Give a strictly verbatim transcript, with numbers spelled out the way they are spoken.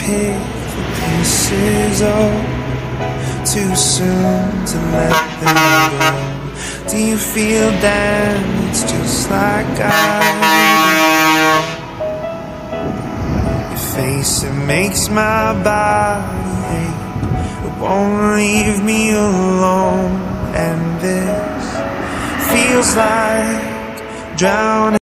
pick the pieces up too soon to let them go. Do you feel damaged just like I do? Your face, it makes my body ache. It won't leave me alone, and this feels like drowning.